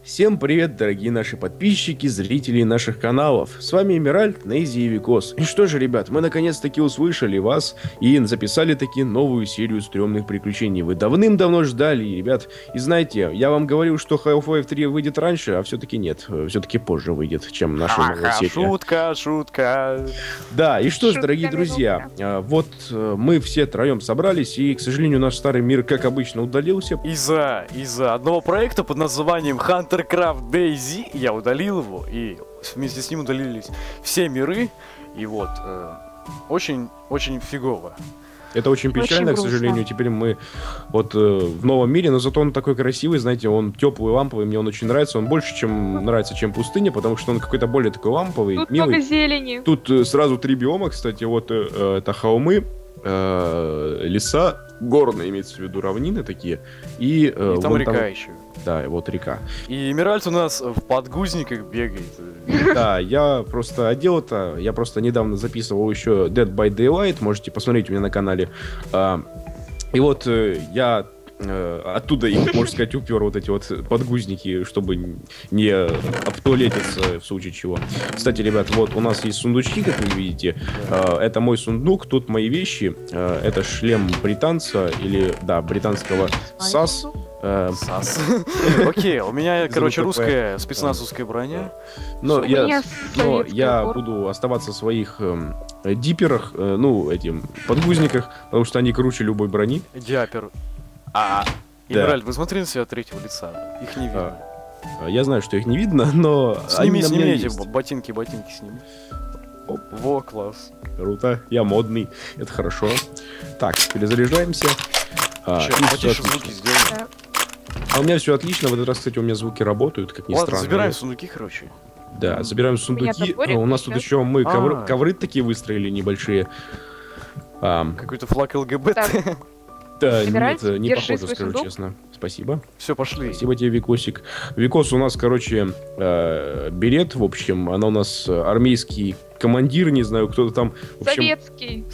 Всем привет, дорогие наши подписчики, зрители наших каналов. С вами Эмеральд, Нейзи и Викос. И что же, ребят, мы наконец-таки услышали вас и записали таки новую серию стрёмных приключений. Вы давным-давно ждали, ребят. И знаете, я вам говорил, что Half-Life 3 выйдет раньше, а все-таки нет. Все-таки позже выйдет, чем наша новая серия. Шутка. Да, и что ж, дорогие друзья, вот мы все троем собрались, и, к сожалению, наш старый мир, как обычно, удалился. Из-за одного проекта под названием Huntercraft DayZ я удалил его, и вместе с ним удалились все миры, и вот, очень фигово. Это очень печально, к сожалению. Теперь мы вот в новом мире, но зато он такой красивый, знаете, он теплый, ламповый, мне он очень нравится. Он больше, чем нравится, чем пустыня, потому что он какой-то более такой ламповый, Тут милый. много зелени. Тут сразу 3 биома, кстати, вот это холмы, леса, горные, имеется в виду равнины такие, и там река еще. Да, вот река. И Эмеральд у нас в подгузниках бегает. Да, я просто одел это. Я просто недавно записывал еще Dead by Daylight. Можете посмотреть у меня на канале. И вот я оттуда их, можно сказать, упер вот эти вот подгузники, чтобы не обтуалетиться в случае чего. Кстати, ребят, вот у нас есть сундучки, как вы видите. Это мой сундук, тут мои вещи. Это шлем британца, или, да, британского САС. САС. Окей, у меня, короче, русская спецназовская броня. Но я буду оставаться в своих диперах, ну, этим подгузниках, потому что они круче любой брони. Диапер. Эмеральд, вы смотрели на себя от третьего лица? Их не видно. Я знаю, что их не видно, но... Сними эти ботинки сними. Оп. Во, класс. Круто, я модный, это хорошо. Так, перезаряжаемся. Потише звуки сделаем. А у меня все отлично, в этот раз, кстати, у меня звуки работают, как ни странно. Ладно, забираем сундуки, короче. Да, забираем сундуки. У нас тут еще мы ковры такие выстроили небольшие. Какой-то флаг ЛГБТ. Да, нет, не похоже, скажу честно. Спасибо. Все, пошли. Спасибо тебе, Викосик. Викос у нас, короче, берет, в общем, она у нас армейский командир, не знаю, кто-то там... Советский.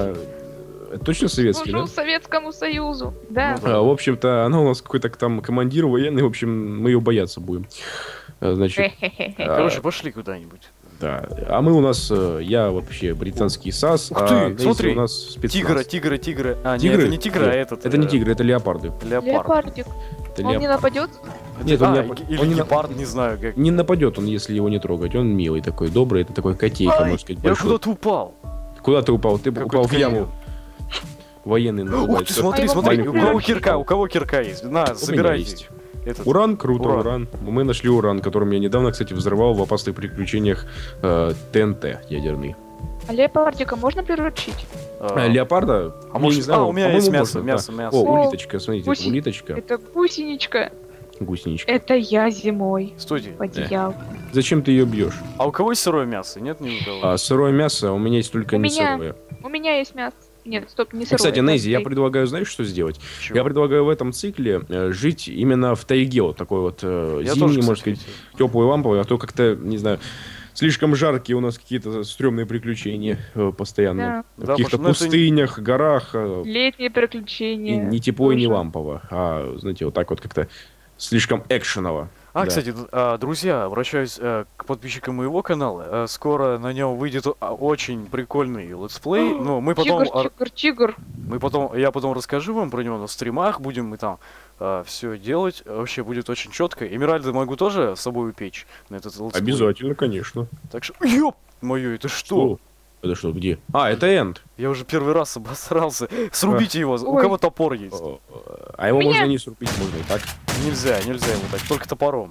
Точно советский, служил да? Советскому Союзу, да. В общем-то, она у нас какой-то там командир военный, в общем, мы ее бояться будем. Значит... Короче, пошли куда-нибудь. Да, а мы у нас, я вообще британский САС, ух ты, смотри, у нас спецназ. Тигры. А, тигры? Нет, это не тигры, а этот... Это не тигры, это леопарды. Леопардик. Он не нападет? Нет, или гепард, не знаю как. Не нападет он, если его не трогать. Он милый такой, добрый, это такой котейка, можно сказать, я большой. куда-то упал. Куда ты упал? Ты упал в яму. Военный называется. Ух ты, смотри, у кого кирка есть? На, забирайте. Уран, круто, уран. Мы нашли уран, которым я недавно, кстати, взорвал в опасных приключениях ТНТ ядерный. А леопардика можно приручить? Леопарда? А может, не знаю, у меня есть мясо. О, улиточка, смотрите, это улиточка. Это гусеничка. Гусеничка. Это я зимой. Стойте. В одеял. Зачем ты ее бьешь? А у кого есть сырое мясо? Нет, ни у кого. Сырое мясо у меня есть только не сырое. У меня есть мясо. Нет, стоп, не сырое. Кстати, Нейзи, я предлагаю, знаешь, что сделать? Чего? Я предлагаю в этом цикле жить именно в тайге, вот такой вот зимний, тоже, можно сказать, теплый ламповый, а то как-то, не знаю, слишком жаркие у нас какие-то стрёмные приключения постоянно. Да. В каких-то пустынях, горах. Летние приключения. Не тепло и не лампово, а, знаете, вот так вот как-то слишком экшеново. Да. Кстати, друзья, обращаюсь к подписчикам моего канала. Скоро на нем выйдет очень прикольный летсплей. Но мы потом... Тигр. Я потом расскажу вам про него на стримах. Будем мы там все делать. Вообще будет очень четко. Эмеральда могу тоже с собой упечь на этот летсплей. Обязательно, конечно. Так что... Ёп! Моё, это что? Это что, где? Это Энд. Я уже первый раз обосрался. Срубите его. У кого топор есть? А его можно не срубить, можно и так. Нельзя его так, только топором.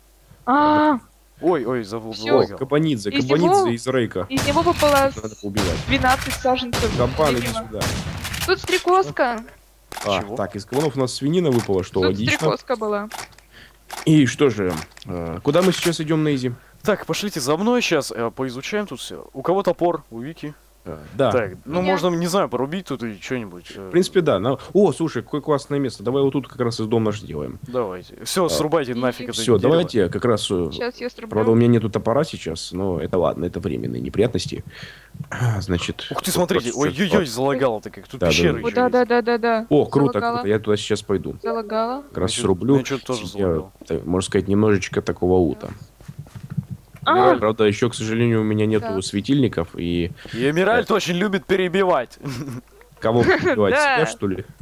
Ой, залагал. Кабанидзе из Рейка. Из него попало Надо поубивать. 12 саженцев. Кабан, иди сюда. Тут стрекозка. Так, из кабанов у нас свинина выпала, что тут логично. Стрекозка была. И что же, куда мы сейчас идем, Нейзи? Так, пошлите за мной, сейчас поизучаем тут все. У кого топор? У Вики? Да. Так, ну Меня- можно, не знаю, порубить тут и что-нибудь. В принципе, да. О, слушай, какое классное место. Давай вот тут как раз из дома наш делаем. Давайте. Все, срубайте нафиг это Все, дерево. давайте как раз... Сейчас я срублю. Правда, у меня нету топора сейчас, но это ладно, это временные неприятности. Значит... Ух ты, вот смотрите, просто всё. ой-ой-ой, залагало-то как. Тут Да, да, пещеры да. О, еще да, есть. да, да, да, да. О, круто, Залагало. круто, я туда сейчас пойду. Залагала. Как раз Меня чё- срублю. меня чё-то тоже Я, залагало. можно сказать, немножечко такого лута. А, Правда, еще, к сожалению, у меня нету Да. светильников, и И Эмиральд очень любит перебивать. кого перебивать, Да. себя, что ли?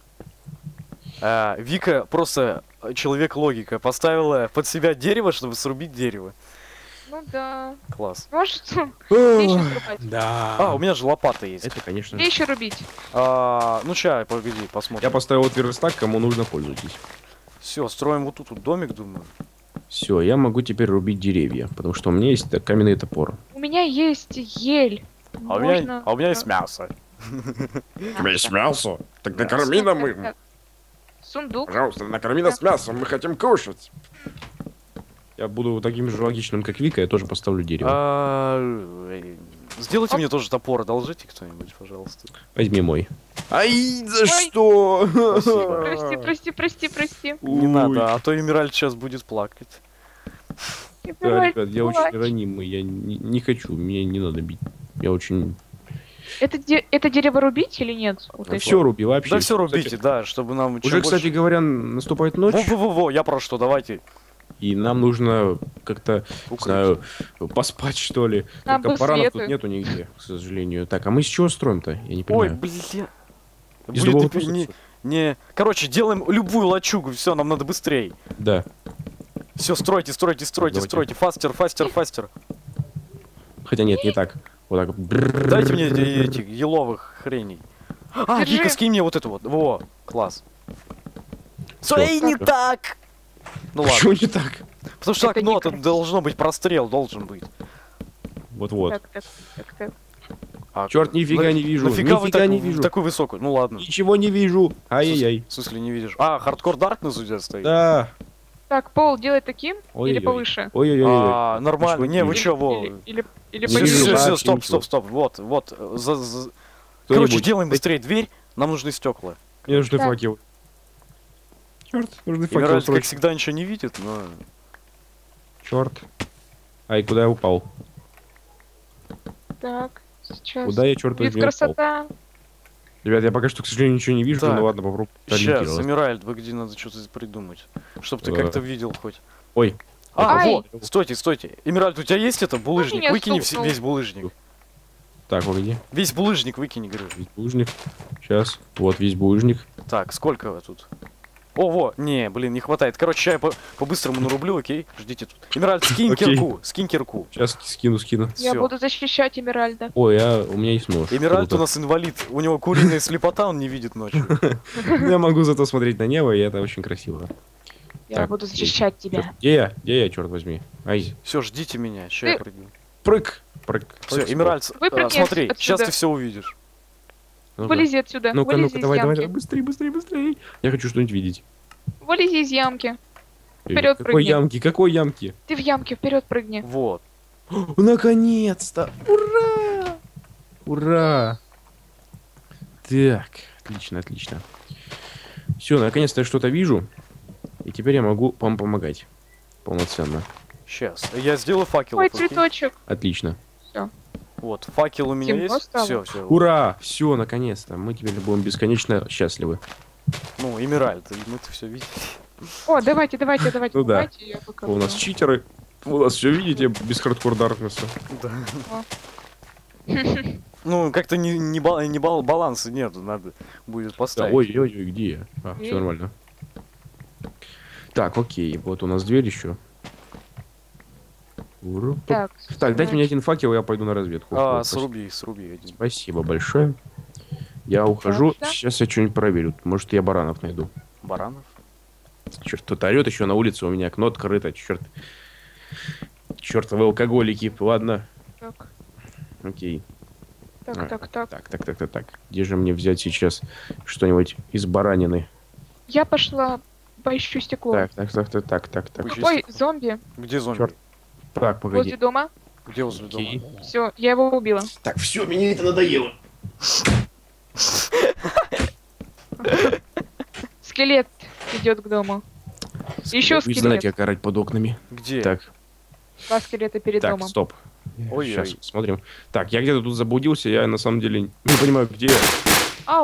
Вика просто человек-логика. Поставила под себя дерево, чтобы срубить дерево. ну да. Класс. Может, где еще срубать? Да. У меня же лопата есть. Это, конечно... Где еще рубить? Ну ща, погоди, Я посмотрим. поставил вот верстак, кому нужно, пользуйтесь. Все, строим вот тут вот домик, думаю. Все, я могу теперь рубить деревья, потому что у меня есть каменный топор. У меня есть ель. А у меня есть мясо. У тебя есть мясо? Так накорми нам Так. Сундук. Пожалуйста, накорми нас мясом, мы хотим кушать. Я буду таким же логичным, как Вика, я тоже поставлю дерево. Сделайте Оп. мне тоже топор, одолжите кто-нибудь, пожалуйста. Возьми мой. Ай, за Ой. что? Прости, прости, прости. Не надо, а то Эмираль сейчас будет плакать. Да, ребят, я очень ранимый, я не хочу, меня не надо бить. Я очень... Это дерево рубить или нет? Вот эти? Все руби вообще. Да все Кстати, рубите, да, чтобы нам... Уже, чем кстати больше- говоря, наступает ночь, Во-во-во, я про что, давайте. и нам нужно как-то, не Укрыть. знаю, поспать, что ли. Нам Только бы баранов свету. тут нету нигде, к сожалению. Так, а мы с чего строим-то? Я не Ой, понимаю. бля. Из Будет любого эпи- куска не, всё. не... Короче, делаем любую лачугу, все, нам надо быстрее. Да. Все, стройте, стройте, стройте, Давайте. стройте. Фастер, фастер, фастер. Хотя нет, не так. Вот так. Дайте мне этих еловых хреней. Держи. Вика, скинь мне вот эту вот. Во, класс. Всё. Эй, не так! Ну Почему ладно. не так? Потому что Это окно, не тут красиво. должно быть прострел, должен быть. Вот-вот. Так. А, Черт, нифига не вижу. Нафига вы Нифига так, не вижу. такую высокую? Ну ладно. Ничего не вижу. Ай-яй-яй. В смысле не видишь? Хардкор Даркнесс у тебя стоит? Да. Так, пол делай таким или Ой-ой-ой. повыше? Ой-ой-ой. Нормально. Ничего Не, вы вижу. чё, во? Или Не Все, вижу пониже? вообще стоп, ничего. стоп. Вот. Короче, Кто-нибудь, делаем дайте- быстрее дверь. Нам нужны стекла. Мне нужны Так. факелы. Черт, нужны факелы Эмиральд, как срочно. всегда, ничего не видит, но... Черт. Ай, куда я упал? Так, сейчас. Куда я, черт Вид возьми, упал? красота. Ребят, я пока что, к сожалению, ничего не вижу, Так. ну ладно, попробую Сейчас, ориентироваться. Эмиральд, вы где надо что-то придумать. Чтоб ты Э. как-то видел хоть. Ой. Ай. Вот, стойте. Эмиральд, у тебя есть это булыжник? меня Выкини стукнул. весь булыжник. Так, погоди. Весь булыжник выкини, говорю. Весь булыжник. Сейчас. Вот весь булыжник. Так, сколько вы тут? Не, блин, не хватает. Короче, сейчас я по-быстрому нарублю, окей? Ждите тут. Эмиральд, скинь Окей. кирку. Сейчас скину. Я Всё. буду защищать Эмиральда. Ой, у меня есть нож. Эмиральд у Круто. нас инвалид. У него куриная слепота, он не видит ночью. Я могу зато смотреть на небо, и это очень красиво. Я Так, буду окей. защищать тебя. Где я, черт возьми? Ай. Все, ждите меня, сейчас я приду. Прыг. Все, Эмиральд, Выпрыгни смотри, отсюда. сейчас ты все увидишь. Вылези отсюда. Ну-ка, Вылези ну-ка, из давай, ямки. быстрее. Я хочу что-нибудь видеть. Вылези из ямки. Вперед Какой прыгни. ямки? Какой ямки? Ты в ямке, вперед прыгни. Вот. Наконец-то! Ура! Ура! Так, отлично. Все, наконец-то я что-то вижу. И теперь я могу вам помогать. Полноценно. Сейчас. Я сделаю факел. Ой, цветочек. Отлично. Вот, факел у меня Темно есть. стало. Все. Ура! Все, наконец-то. Мы теперь будем бесконечно счастливы. Ну, Эмиральд, мы-то все видим. О, давайте. Ну да. Давайте, я пока У нас буду. читеры. У нас все видите без хардкор Даркнесса. Ну, как-то баланса нету, надо будет Да, поставить. ой, где я? Все нормально. Так, окей, вот у нас дверь еще. Так, Так, дайте мне значит, один факел, я пойду на разведку. Сруби один. Спасибо большое. Я ухожу. да. Сейчас я что-нибудь проверю. Может, я баранов найду. Баранов. Черт, кто-то орет еще на улице, у меня окно открыто. Черт. Чертовы алкоголики. Ладно, Так, окей. так. Так. Где же мне взять сейчас что-нибудь из баранины? Я пошла поищу стекло. Так. Ой, Ой, зомби Где зомби? Чёрт. Так, погоди. возле дома. Где возле дома? Окей. Все, я его убила. Так, все, мне это надоело. Скелет идет к дому. Еще Вы знаете, скелет. как орать под окнами. Где? Так, Два скелета перед так, домом. стоп. Ой-ой. Сейчас смотрим. Так, я где-то тут заблудился, я на самом деле не понимаю, где я. Ау,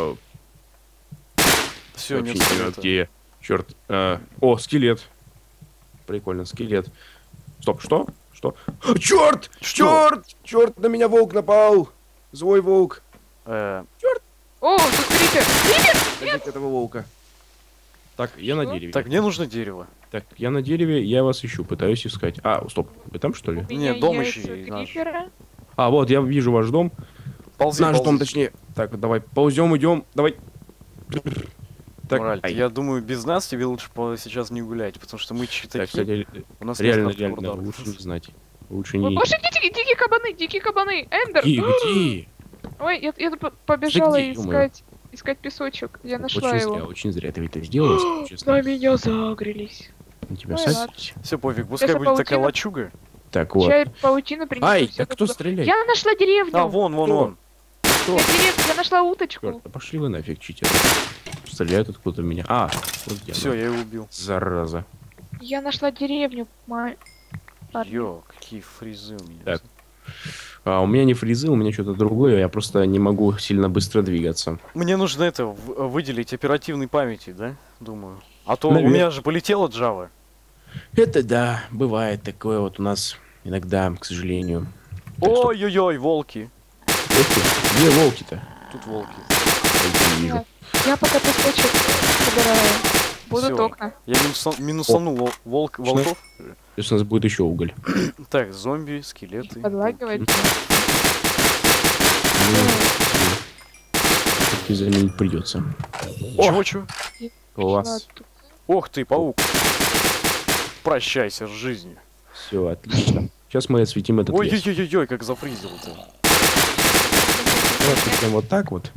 Все, Вообще нет не понимаю, скелета. где я. Черт. О, скелет. Прикольно, скелет. Стоп, что? Что? Черт! Что? Черт! Черт, на меня волк напал! Злой волк. о, тут крипер. Найдите этого волка. Так, я на Что? дереве. Так, мне нужно дерево. Так, я на дереве, я вас ищу, пытаюсь искать. А, стоп, вы там что ли? У меня Нет, дом яйца ищи, наш. крипера. А, вот, я вижу ваш дом. Ползи, Наш ползи. дом, точнее. Так, давай, ползем, идем, давай. Так, Мораль, ай. я думаю, без нас тебе лучше сейчас не гулять, потому что мы чьи Так, такие. кстати, У нас реально, нет реально, хардкорда. лучше не знать. Лучше Ой, не... боже, дикие кабаны, Эндер. Где? Ой, я тут побежала где, ё-моё? искать песочек. Я нашла его. Очень зря ты это сделал, если честно. На меня загрелись. На тебя Ой, садись. Все, пофиг, пускай Сейчас будет такая паутина. лачуга. Так, вот. Чай, паутина принесу. Ай, всё так кто туда. стреляет? Я нашла деревню. А, вон. Я нашла уточку. Черт, да пошли вы нафиг, читеры. Стреляют откуда-то в меня. А, вот где Все, она. я его убил. Зараза. Я нашла деревню. Парни. Йо, какие фризы у меня. Так. А, у меня не фризы, у меня что-то другое, я просто не могу сильно быстро двигаться. Мне нужно это выделить оперативной памяти, да? Думаю. А то у Наверное. меня же полетела Java. Это да, бывает такое вот у нас иногда, к сожалению. Так что- Ой-ой-ой, волки. Ух ты, где волки-то? Тут волки. Я не вижу. Я пока песочек собираю. Будут Всё. окна. Я минусанул волков. Сейчас у нас будет еще уголь. Так, зомби, скелеты. Подлагивать. Все-таки заменить придется. Чего? Класс. Ох ты, паук. Прощайся с жизнью. Все, отлично. Сейчас мы осветим этот лес. Ой-ой-ой-ой, как зафризил-то. Давайте прям вот так вот.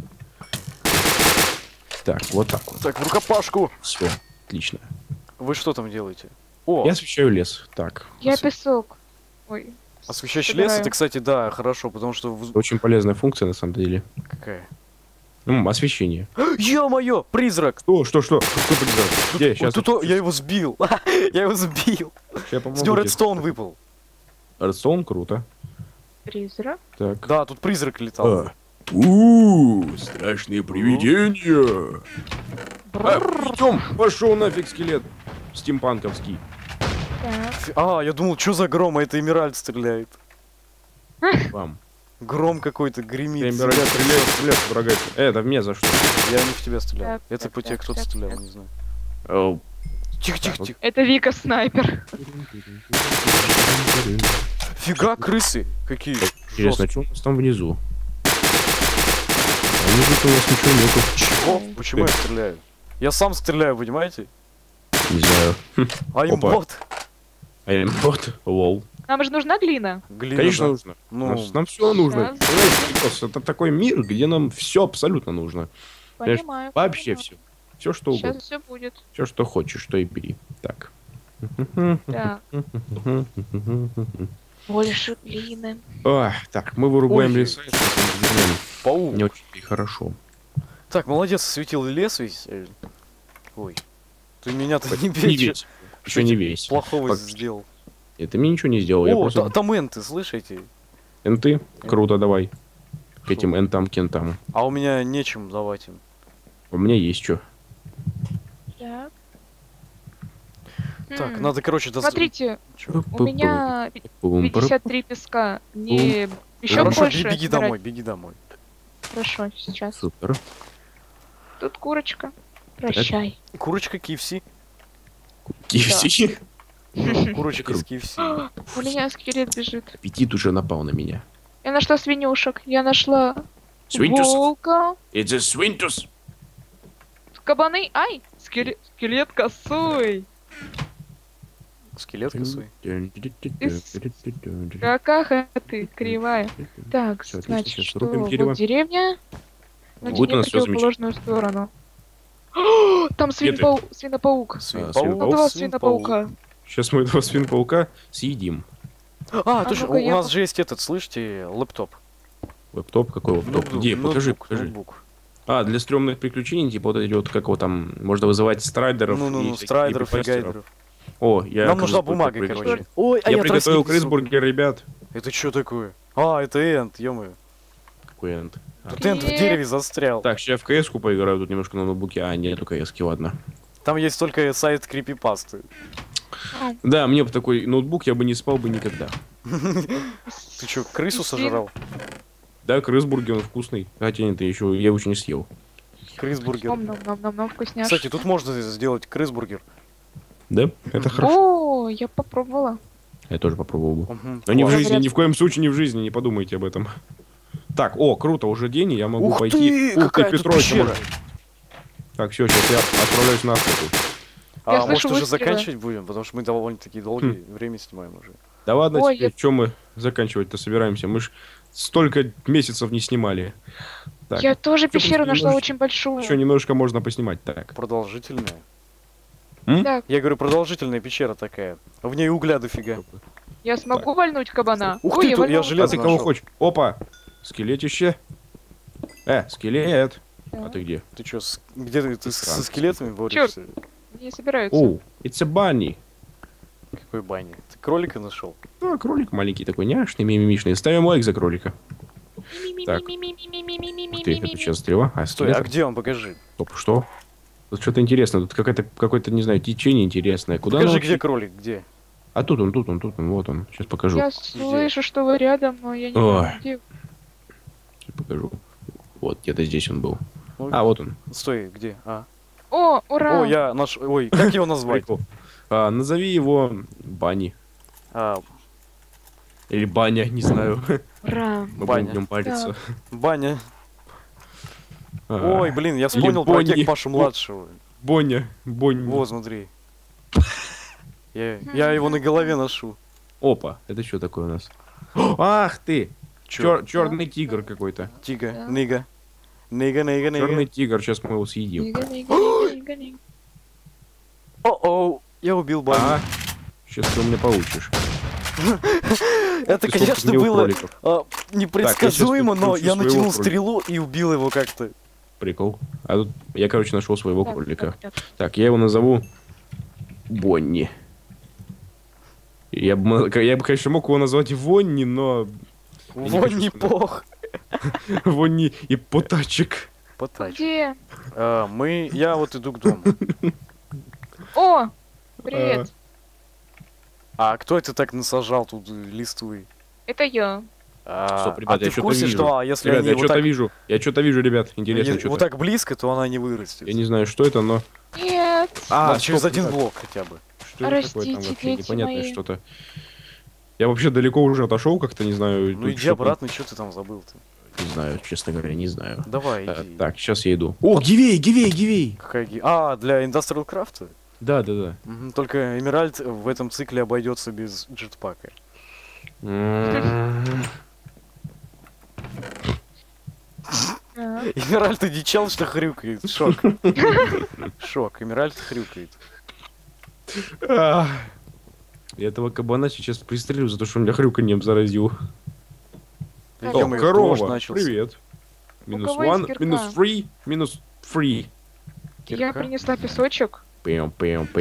Так, вот так вот. Так, в рукопашку. Все, отлично. Вы что там делаете? О, Я освещаю лес. Так. Я песок. Ой. освещающий лес, собираю. это, кстати, да, хорошо, потому что... Очень полезная функция на самом деле. Какая? Освещение. Ё-моё, призрак! Что? Какой призрак? Где? Сейчас. Я его сбил. Я его сбил. С него редстоун выпал. Редстоун, круто. Призрак. Так. Да, тут призрак летал. Страшные привидения. Идем, пошел нафиг скелет. Стимпанковский. Так. Я думал, что за гром, а это Эмеральд стреляет. Вам. Гром какой-то гремит. Стреляет, врага. Это в меня за что? Я не в тебя стрелял. Так, Это так, по тебе так, кто-то так, стрелял, так. не знаю. Оу. Тихо. Это Вика снайпер. Фига, крысы. Какие Интересно, жесткие. что у нас там внизу? А внизу-то у нас ничего нету. Чего? Почему я стреляю? Я сам стреляю, понимаете? Не знаю. Аймбот. Вот, лол. Нам же нужна глина. Глина, Конечно да. нужно. Ну, Нам все нужно. Сейчас. Понимаете, Никос, это такой мир, где нам все абсолютно нужно. Знаешь, Понимаю. Вообще понимаю. все. Все, что Сейчас угодно. все будет. Все, что хочешь, то и бери. Так. Да. Больше глины. Так, мы вырубаем Ой. леса. и паук. Не очень и хорошо. Так, молодец, осветил лес весь. Ой. Ты меня-то не Не бей. весь. Еще не весь. Плохого Пок- сделал. Это мне ничего не сделал. Я О, просто... там энты, слышите? Энты? Круто, давай. К этим энтам, кентам. А у меня нечем давать им. У меня есть что. Так. Так, надо, короче, Смотрите, у меня 53 песка. Не... Еще Хорошо, больше. беги собирать. домой, беги домой. Хорошо, сейчас. Супер. Тут курочка. Прощай. Курочка KFC. KFC. Курочка из KFC. У меня скелет бежит. Аппетит уже напал на меня. Я нашла свинюшек. Я нашла Свинтус. волка. It's a свинтус. Кабаны. Ай! Скелет косой. Скелет косой. Какаха ты, кривая. Так, Всё, отлично, значит, сейчас что? рубим Вот дерево. деревня. Но Будет у нас в всё противоположную сторону. О, там Где ты? свинопаук. Свинпаук. Надо два свинопаука. Сейчас мы этого свинпаука съедим. А, точно, ну-ка, у нас же есть этот, слышите, лэптоп. Лэптоп? Какой лэптоп? Ноутбук, Где? Покажи, ноутбук, покажи. ноутбук. А, для стрёмных приключений, типа вот эти вот, как его там, можно вызывать страйдеров. Ну, и всяких страйдеров и крипипастеров. гайдеров. О, я Нам нужна крысбургер бумага, приготовил. короче. Ой, а Я приготовил тростник несу. крысбургер, ребят. Это что такое? А, это энд, ё-моё. Какой энд? А. Тут энд в дереве застрял. Так, сейчас я в КС-ку поиграю, тут немножко на ноутбуке. А, нету КС-ки, ладно. Там есть только сайт крипипасты. Да, мне бы такой ноутбук, я бы не спал бы никогда. Ты чё, крысу сожрал? Да, крысбургер, он вкусный. Хотя нет, я его еще не съел. Крысбургер. Нам вкусняш. Кстати, тут можно сделать крысбургер. Да? Это хорошо. О, я попробовала. Я тоже попробовал бы. Мгм. Но не в Класс. жизни, ни в коем случае не в жизни, не подумайте об этом. Так, о, круто, уже день, и я могу Ух пойти. ты, какая тут Петрович, пещера. можно- Так, все, сейчас я отправляюсь на охоту. А Я может слышу уже выстрелы. заканчивать будем? Потому что мы довольно-таки долгое время снимаем уже. Да ладно, Ой, теперь, что мы заканчивать-то собираемся? Мы ж столько месяцев не снимали. Так, Я тоже Чё, пещеру просто нашла немножко- очень большую. еще немножко можно поснимать. Так. Продолжительная. Так, Я говорю, продолжительная пещера такая. В ней угля дофига. я смогу вальнуть кабана? Ух Ой, ты, тут я вальнула. А железо ты кого нашел. хочешь? Опа! Скелетище. Скелет. Да. А ты где? Ты чё, где ты со Странно. скелетами борешься? Не собираются. Оу, it's a bunny. Какой бани? Ты кролика нашел? А, кролик маленький такой, няшный, мимимишный. Ставим лайк за кролика. Так. Ух ты, это сейчас стрела. А, Стой, а скелет? где он? Покажи. Стоп, что? Тут что-то интересное. Тут какое-то, не знаю, течение интересное. Куда Покажи, оно где кролик, где? А тут он, вот он. Сейчас покажу. Я слышу, что вы рядом, но я не Ой. знаю, где. Сейчас покажу. Вот, где-то здесь он был. Ну, А, вот он. Стой, где? А. О, ура! О, я наш. Ой, как его назвать? Прикол. Назови его Бани. А, Или Баня, не знаю. Ура! Мы Баня. будем в нем париться. баня. А, Ой, блин, я вспомнил про Бонни. кек Пашу младшего. Боня. Вот, смотри. Я его на голове ношу. Опа, это что такое у нас? Ах ты! Чё? Черный тигр какой-то. Тига, Да. нига. Нига. Черный тигр, сейчас мы его съедим. Нига. О-оу, я убил баню. А, сейчас ты у меня получишь. Это, Ты сколько конечно, убил было кроликов? непредсказуемо, Так, я щас но подключу я своего натянул кролика. стрелу и убил его как-то. Прикол. А тут я, короче, нашел своего кролика. Так. Так, я его назову Бонни. Я бы, конечно, мог его назвать Вонни, но... Я не Вон хочу не сказать. пох. Вонни и Потачек. Потач. Где? Я вот иду к дому. О! Привет. А кто это так насажал тут листвы? Это я. Стоп, ребят, ты я в что-то курсе, вижу. что если Ребят, они я вот что-то так, вижу. Я что-то вижу, ребят. Интересно, вот что-то. так близко, то она не вырастет. Я не знаю, что это, но... Нет. Надо через стоп, один ребят, блок хотя бы. Что это такое там Простите, вообще? дети Непонятное мои. что-то. Я вообще далеко уже отошел, как-то не знаю. Ну тут иди что-то- обратно, что ты там забыл-то? Не знаю, честно говоря, не знаю. Давай, иди. Так, сейчас я иду. О, гивей! Какая для Industrial Craft? Да. Мгм, только Эмеральд в этом цикле обойдется без джетпака. А, Эмеральд и дичал, что хрюкает. Шок. Шок. Эмеральд хрюкает. Ах. Я этого кабана сейчас пристрелю за то, что он меня хрюканьем заразил. Так, О, Ё-моё, корова, дождь начался. привет. Минус кого есть one, кирка? минус free, минус free. Я Кирка? принесла песочек. Пэм.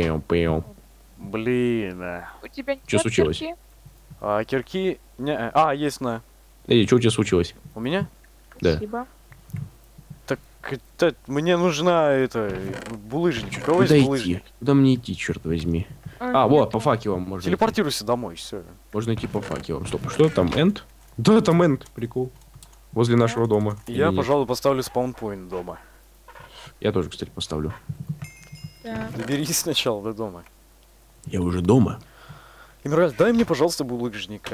Блин. У тебя нет Чё случилось? кирки? А кирки... есть на... Эй, что у тебя случилось? У меня? Да. Спасибо. Так мне нужна булыжник. У кого есть Куда булыжник? идти? Куда мне идти, черт возьми? Вот, по факелам можно идти. Телепортируйся домой, все. Можно идти по факелам. Стоп, что там, энд? Да, там энд, прикол. Возле нашего дома. Или Я, нет? пожалуй, поставлю спаунпоинт дома. Я тоже, кстати, поставлю. Да. Доберись сначала до дома. Я уже дома. Эмеральд, дай мне, пожалуйста, булыжник,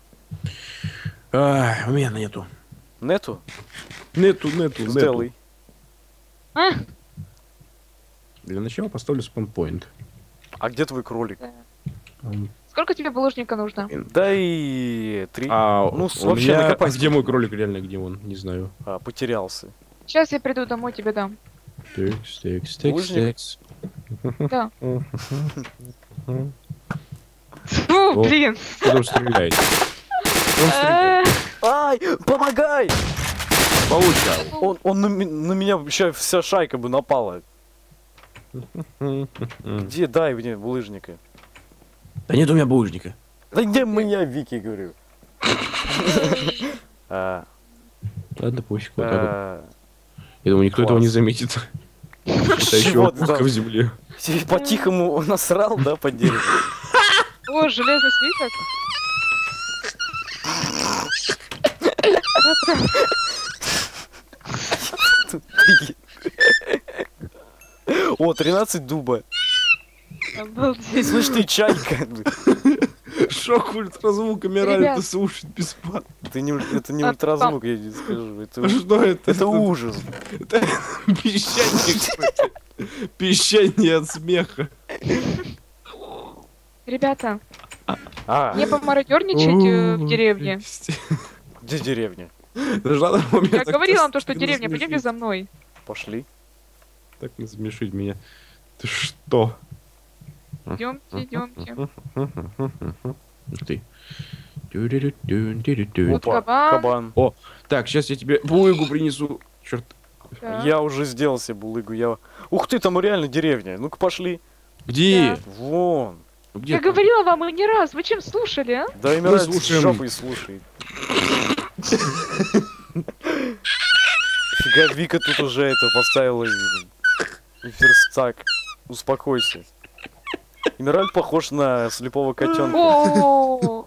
У меня нету. Нету? Нету. Сделай. А, Для начала поставлю спаунпоинт. А где твой кролик? сколько тебе булыжника нужно? Дай 3. Ну, Ну, вообще накопай. Где мой кролик реально, где он? Не знаю. Потерялся. Сейчас я приду домой, тебе дам. Текс. Булыжник? Да. Фу, блин. Кто там стреляет? Он стреляет. Ай, помогай! Получал. Он на меня вообще вся шайка бы напала. Где? Дай мне булыжника. Да нет у меня булыжника. Да где меня, Вики, говорю? А, Ладно, пофиг. Вот так вот. а, Я думаю, никто Класс. этого не заметит. Это еще Чего ты опушка там? в земле. Тебе по-тихому насрал, да, под дерево? О, железный слиток. О, 13 дуба. Обалдеть. Слышь, ты чайка. Шок ультразвук Эмеральд Ребят. слушать бесплатно. Это не ультразвук, я тебе скажу. Что это? Это ужас. Это пищание. Пищание от смеха. Ребята, А, не помародерничать в деревне. где деревня? Я говорила вам то, что деревня, пойдемте за мной. Пошли. Так не смешить меня. Ты что? Идемте, идемте. Ух ты. Вот кабан. Кабан. Так, сейчас я тебе булыгу принесу. Черт. Да. Я уже сделал себе булыгу. Ух ты, там реально деревня. Ну-ка пошли. Где? Вон. Где Я там? говорила вам и не раз. Вы чем слушали, а? Да и Эмеральд слушаем. жопой слушай. Фига, Вика тут уже это поставила верстак. Успокойся. Эмеральд похож на слепого котенка. О,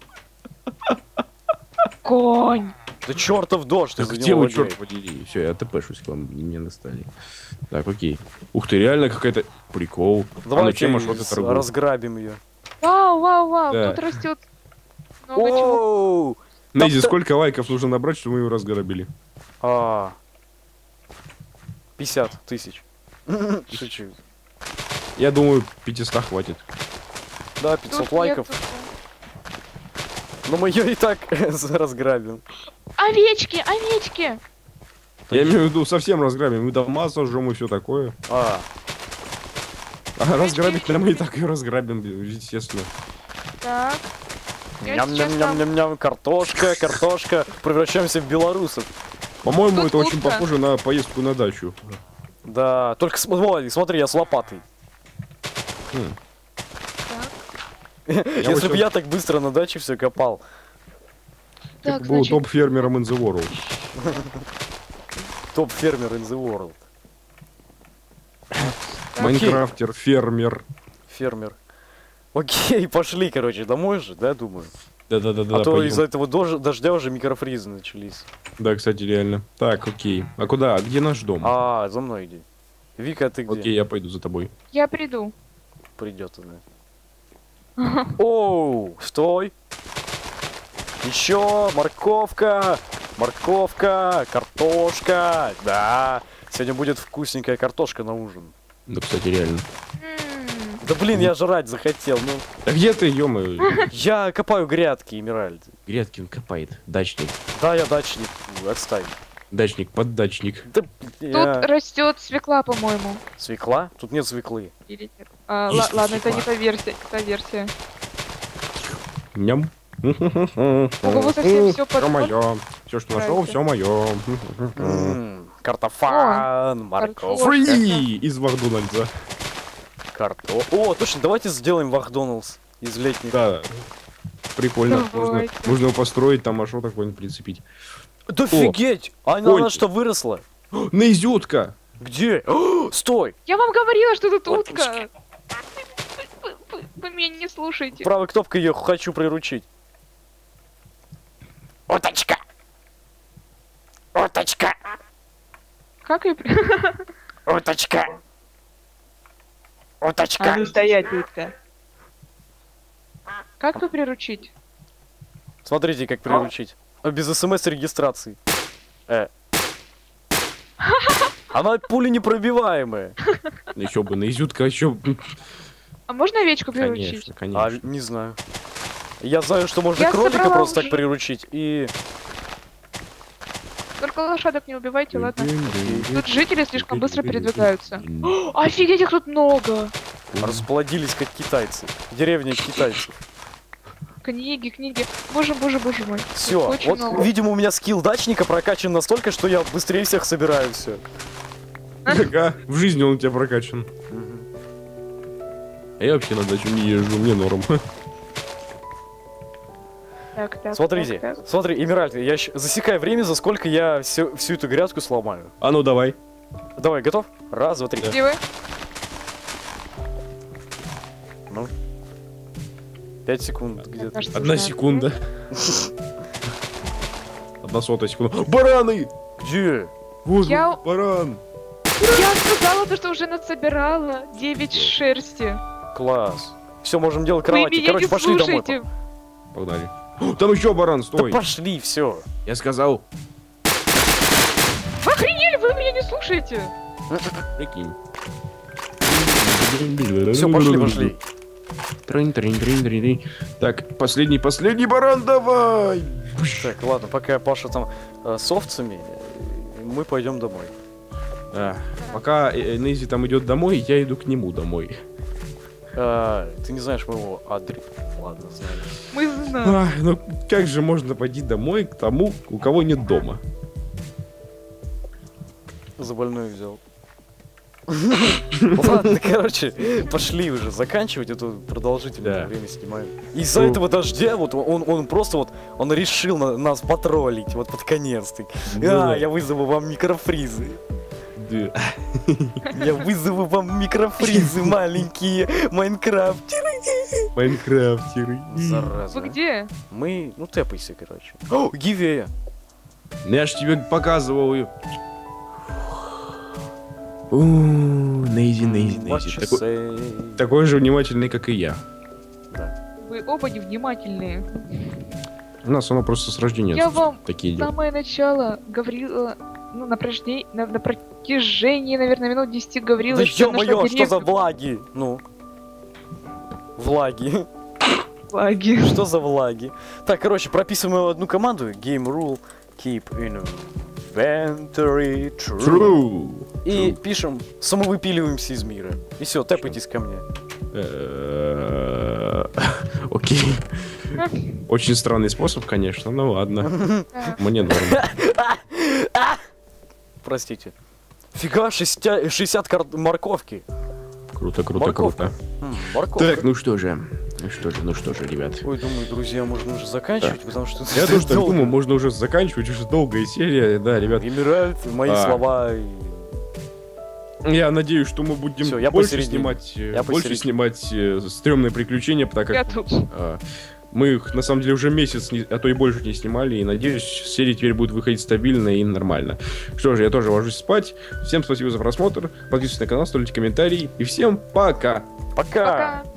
конь. Да чертов дождь, ты Так за где него вы, воняет. черт подери? Все, я ТПшусь к вам, меня достали. Так, окей. Ух ты, реально какая-то прикол. Давайте чем аж вот это торгует? разграбим ее. Вау, вау, вау. Да. Тут растет много чего. Оу! Нейзи, Там-то- сколько лайков нужно набрать, чтобы мы его разграбили? 50 тысяч. Шучу. Я думаю, 500 хватит. Да, 500 Тут лайков. нет- Но мы ее и так разграбим. Овечки, овечки. Я имею в виду, совсем разграбим. Мы дома сожжем и все такое. А, А разграбить прямо и так ее разграбим, естественно. Так. Я сейчас там- ням-ням-ням-ням, картошка, картошка. Превращаемся в белорусов. По-моему, Тут это очень утка. похоже на поездку на дачу. Да, только смотри, я с лопатой. Если бы вот я так быстро на даче все копал. Ты Так, был значит, топ-фермером in the world. Топ-фермер in the world. Майнкрафтер, фермер. Фермер. Окей, пошли, короче, домой же, да, думаю. Да-да-да-да. А то пойдем. из-за этого дождя уже микрофризы начались. Да, кстати, реально. Так, окей. А куда? А где наш дом? А, за мной иди. Вика, ты где? Окей, я пойду за тобой. я приду. Придет она. Оу, стой. Еще морковка, морковка, картошка. Да, сегодня будет вкусненькая картошка на ужин. Да, кстати, реально. Да блин, я жрать захотел. Ну, Да где ты, ё-моё? я копаю грядки, Эмеральд. Грядкин копает. Дачник. Да, я дачник. Отстань. Дачник, поддачник. Да, Тут растет свекла, по-моему. Свекла? Тут нет свеклы. Или нет? Есть Ладно, это свекла. не та версия. Та версия. Ням. У кого совсем все Все под... мое. Все, что нашел, Нравится. все мое. Картофан, морковка. Фри из Макдональдса. О, точно, давайте сделаем Вахдоналдс из летних. Да. Прикольно. Давайте. Можно его построить, там а что такое прицепить. Да офигеть! А Конь. она что, выросла? Наизютка! Где? О, стой! Я вам говорила, что тут Вот утка. Вы меня не слушаете. Правой кнопкой ее хочу приручить. Уточка! Уточка! Как ее... Уточка! Уточка! стоять, утка. Как вы приручить? Смотрите, как приручить. Без смс-регистрации. Она пули непробиваемая. Еще бы, наизютка еще. А можно овечку приручить? Конечно, А, конечно. не знаю. Я знаю, что можно Я кролика собрала просто так уже. приручить и... Только лошадок не убивайте, ладно? Тут жители слишком быстро передвигаются. Офигеть, их тут много! Расплодились как китайцы. Деревня китайцев. Книги. Боже мой. Все, Очень вот, много. видимо, у меня скилл дачника прокачан настолько, что я быстрее всех собираю все. Ага, в жизни он у тебя прокачан. А я вообще на дачу не езжу, мне норм. Так. Смотрите, смотри, Эмеральд, я засекаю время, за сколько я всю эту грядку сломаю. А ну давай. Давай, готов? Раз, два, три. Где вы? Ну. 5 секунд где-то. Кажется, 1 уже секунда. 1/100 секунда. Бараны! Где? Вот, Я- баран! Я сказала то, что уже насобирала 9 шерсти. Класс. Все, можем делать Вы кровати. меня Короче, не пошли домой. слушаете. Погнали. О, там еще баран, Да стой! пошли, все. Я сказал, Вы охренели, вы меня не слушаете. прикинь. Все, пошли. Трин. Так, последний баран, давай! Так, ладно, пока Паша там с овцами, мы пойдем домой. Пока Нейзи там идет домой, я иду к нему домой. Ты не знаешь моего адреса. Ладно, знаю. Мы знаем. Ну как же можно пойти домой к тому, у кого нет дома? За больную взял. Ладно, короче, пошли уже заканчивать, это продолжительное время снимаем. Из-за этого дождя, вот он просто вот, он решил нас потроллить, вот под конец-таки. Я вызову вам микрофризы. Я вызову вам микрофризы маленькие, майнкрафтеры. Майнкрафтеры. Зараза. Вы где? Мы, ну тэпайся, короче. О, Гивея. Я ж тебе показывал ее. Нейзи. Такой же внимательный, как и я. Вы оба невнимательные. У нас оно просто с рождения Я вам такие с дела. самого начала говорила, ну, на протяжении, наверное, минут 10 говорила, Да что нашла ё-моё, что за деревню. влаги? Ну. Влаги. Влаги. Что за влаги? Так, короче, прописываем одну команду. Game rule. Keep inventory true. True. И пишем, самовыпиливаемся из мира. И все, тэпайтесь ко мне. Окей. Очень странный способ, конечно, но ладно. Мне норм. Простите. Фига, 60 морковки. Круто. Морковка. Морковка. Так, ну что же, ребят. Ой, думаю, друзья, можно уже заканчивать, потому что... Я тоже так думаю, можно уже заканчивать, уже долгая серия, да, ребят. Эмеральд, мои слова. Я надеюсь, что мы будем Всё, я больше посередине. снимать стрёмные приключения, так Я как тут. мы их на самом деле уже месяц, а то и больше не снимали, и надеюсь, серии теперь будут выходить стабильно и нормально. Что же, я тоже ложусь спать. Всем спасибо за просмотр, подписывайтесь на канал, ставьте комментарии, и всем пока! Пока! Пока.